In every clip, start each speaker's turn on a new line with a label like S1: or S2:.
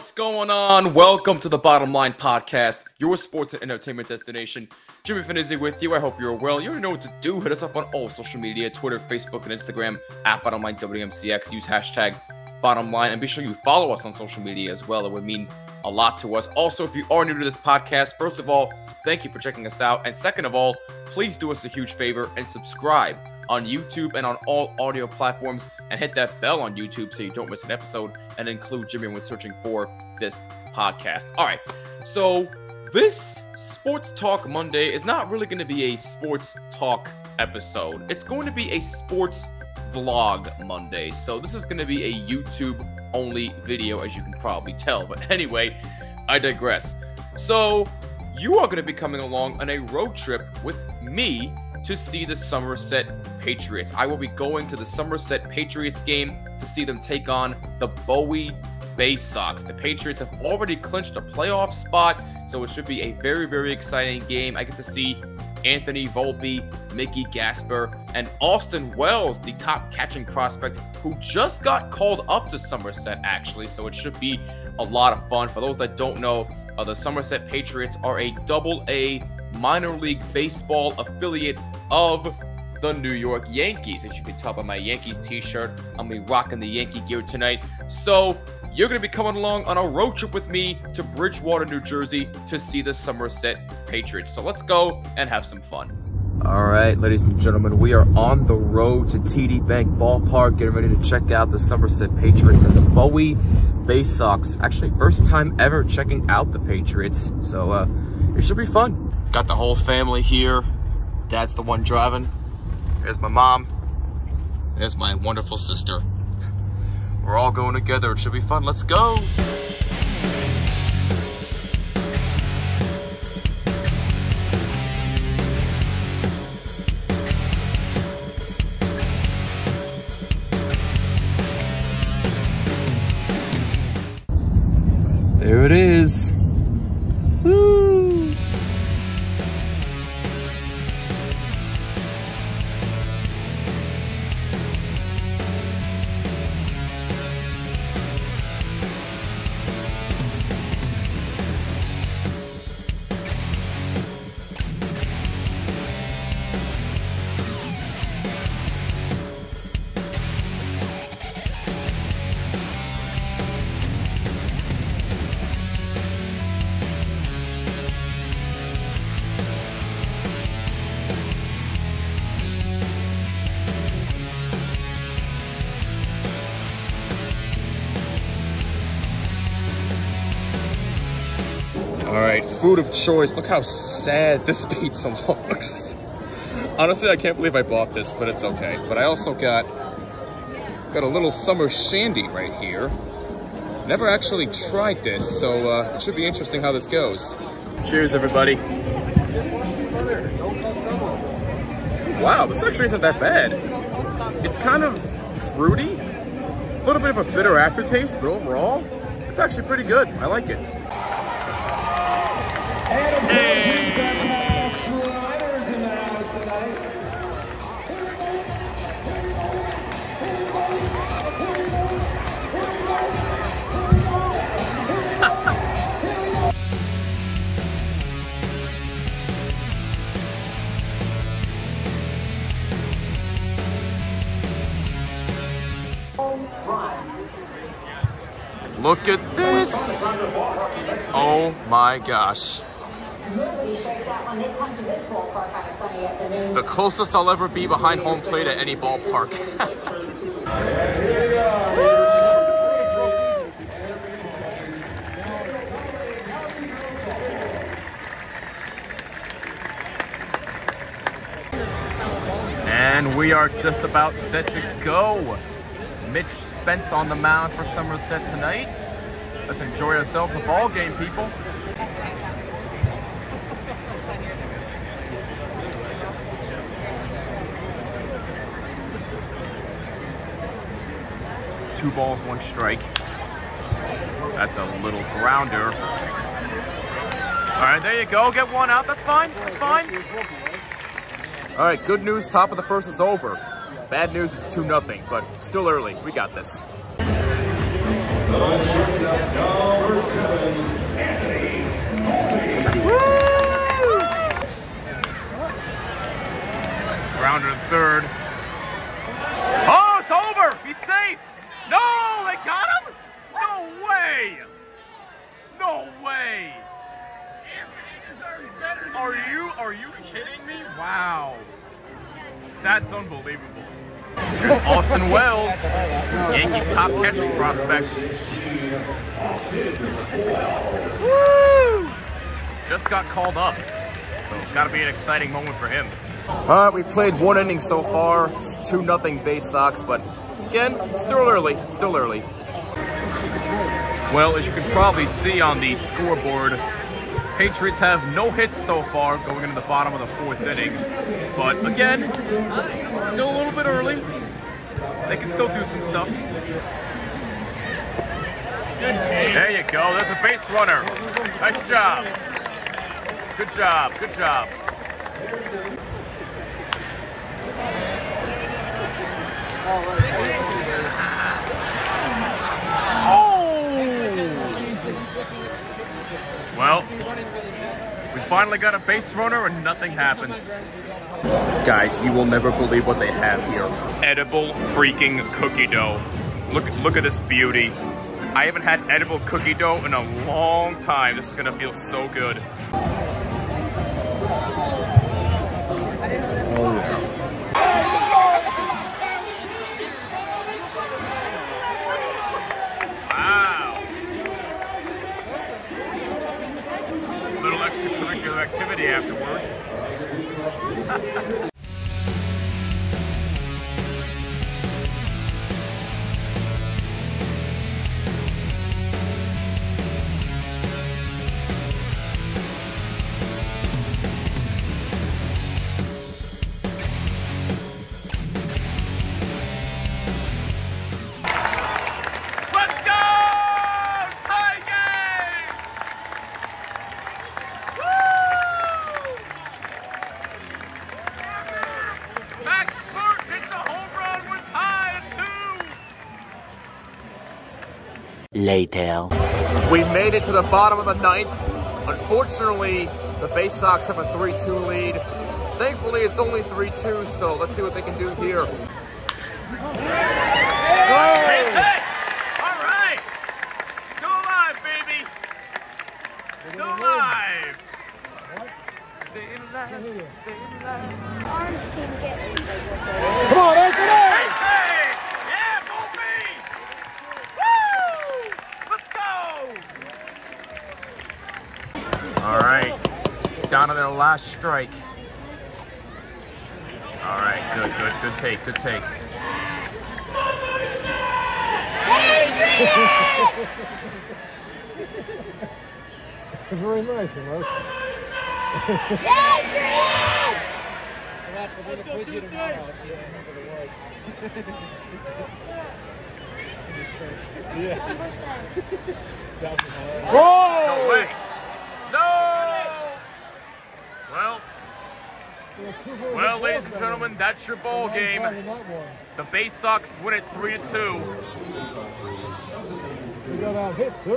S1: What's going on? Welcome to the Bottom Line Podcast, your sports and entertainment destination. Jimmy Finizzi with you. I hope you're well. You already know what to do. Hit us up on all social media, Twitter, Facebook, and Instagram, at BottomLineWMCX. Use hashtag BottomLine, and be sure you follow us on social media as well. It would mean a lot to us. Also, if you are new to this podcast, first of all, thank you for checking us out. And second of all, please do us a huge favor and subscribe on YouTube and on all audio platforms, and hit that bell on YouTube so you don't miss an episode, and include Jimmy when searching for this podcast. All right, so this Sports Talk Monday is not really going to be a sports talk episode. It's going to be a sports vlog Monday. So this is going to be a YouTube only video, as you can probably tell. But anyway, I digress. So you are going to be coming along on a road trip with me to see the Somerset Patriots. I will be going to the Somerset Patriots game to see them take on the Bowie Bay Sox. The Patriots have already clinched a playoff spot, so it should be a very, very exciting game. I get to see Anthony Volpe, Mickey Gasper, and Austin Wells, the top catching prospect, who just got called up to Somerset, actually, so it should be a lot of fun. For those that don't know, the Somerset Patriots are a Double-A minor league baseball affiliate of the New York Yankees. As you can tell by my Yankees t-shirt, I'm going to be rocking the Yankee gear tonight. So you're going to be coming along on a road trip with me to Bridgewater, New Jersey to see the Somerset Patriots. So let's go and have some fun. All right, ladies and gentlemen, we are on the road to TD Bank Ballpark, getting ready to check out the Somerset Patriots and the Bowie Bay Sox. Actually, first time ever checking out the Patriots, so it should be fun. Got the whole family here. Dad's the one driving. There's my mom. There's my wonderful sister. We're all going together. It should be fun. Let's go. There it is. Woo! All right, food of choice. Look how sad this pizza looks. Honestly, I can't believe I bought this, but it's okay. But I also got a little summer shandy right here. Never actually tried this, so it should be interesting how this goes. Cheers, everybody. Wow, this actually isn't that bad. It's kind of fruity, a little bit of a bitter aftertaste, but overall, it's actually pretty good. I like it.
S2: And of course, his best Sliders in the house tonight.
S1: Look at this. Oh my gosh. The closest I'll ever be behind home plate at any ballpark. And we are just about set to go. Mitch Spence on the mound for Somerset tonight. Let's enjoy ourselves a ball game, people. Two balls, one strike. That's a little grounder. All right, there you go. Get one out. That's fine. That's fine. All right, good news. Top of the first is over. Bad news, it's 2-0, but still early. We got this. Grounder to third. Oh, it's over! He's safe! No, they got him? No way! No way! Are you kidding me? Wow. That's unbelievable. Here's Austin Wells, Yankees top catching prospect. Woo! Just got called up, so it's got to be an exciting moment for him. All right, we played one inning so far. It's 2-0 Bay Sox, but again, still early, still early. Well, as you can probably see on the scoreboard, Patriots have no hits so far going into the bottom of the 4th inning. But again, still a little bit early. They can still do some stuff. There you go. There's a base runner. Nice job. Good job. Good job. Well, we finally got a base runner and nothing happens. Guys, you will never believe what they have here. Edible freaking cookie dough. Look at this beauty. I haven't had edible cookie dough in a long time. This is gonna feel so good. Extracurricular activity afterwards.
S3: Later.
S1: We made it to the bottom of the 9th. Unfortunately, the Bay Sox have a 3-2 lead. Thankfully, it's only 3-2, so let's see what they can do here. Base hit! All right! Still alive, baby! Still alive! Staying alive, staying alive.
S4: Orange team gets.
S2: Come on, that's it!
S1: Yeah, Volpe! Woo! Let's go! All right, down to their last strike. All right, good take, good take.
S2: Very nice, Mark.
S5: Alexa, we're going to quiz you tomorrow if you remember the words.
S1: No way! No! Well, ladies and gentlemen, that's your ball game. The Bay Sox win it 3-2.
S2: We got out hit too.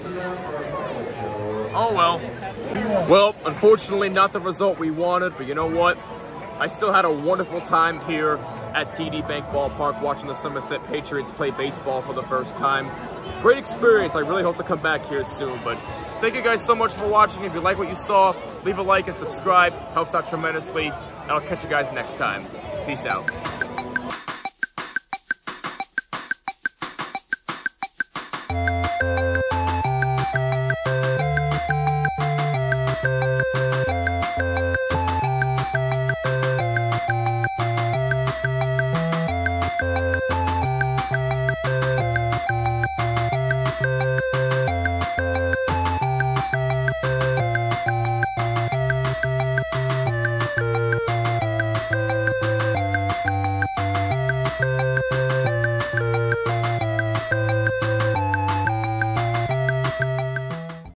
S1: Oh well. Well, unfortunately not the result we wanted, but you know what? I still had a wonderful time here at TD Bank Ballpark watching the Somerset Patriots play baseball for the first time. Great experience. I really hope to come back here soon, but thank you guys so much for watching. If you like what you saw, leave a like and subscribe. Helps out tremendously. And I'll catch you guys next time. Peace out.